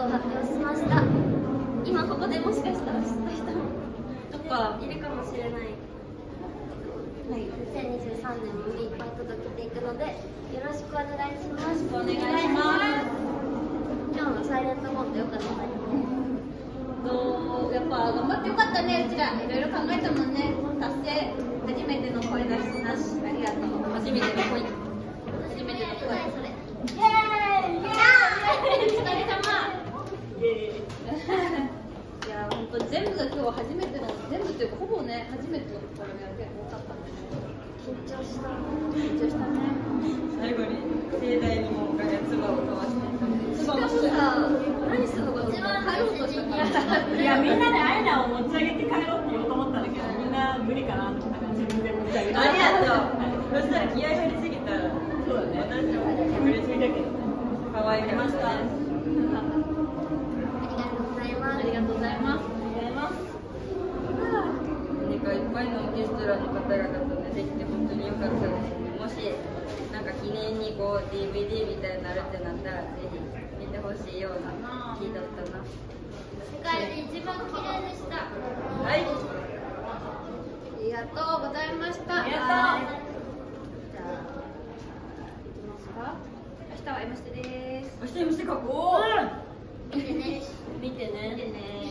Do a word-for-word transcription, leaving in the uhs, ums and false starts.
を発表しました。今ここでもしかしたら知った人もいるかもしれない。はい、にせんにじゅうさんねんもいっぱい届けていくのでよろしくお願いします。 お願いします。 今日のサイレントコント良かったね。 どうやっぱ頑張ってよかったね。うちらいろいろ考えたもんね。達成。初めての声出しなし。ありがとう。初めての声。初めての声。それ。イエーイ。イエーイ。お疲れ様。イエーイ。いや本当全部が今日初めての全部というかほぼね初めての試みが結構多かったんで緊張した。 緊張したね。 最後に盛大にもう唾を飛ばして。 しかもさ、何するのか一番帰ろうとしたから。 いやみんなでアイナを持ち上げて帰ろうって言おうと思ったんだけどみんな無理かなと思ったから自分で持ち上げて。 ありがとう。 そしたら気合入りすぎたらそうだね。私も隠れすぎだけど可愛いました。 ありがとうございます。 何かいっぱいのオーケストラの方々とねできて本当に良かったです。もしなんか記念にこう ディーブイディー みたいになるってなったらぜひ見てほしいような日だったな。 世界で一番綺麗でした。 はい。 ありがとうございました。 ありがとう。 じゃあ行きますか。明日は M ステです。 明日 M ステ書こう。 見てね。 見てね。 見てね。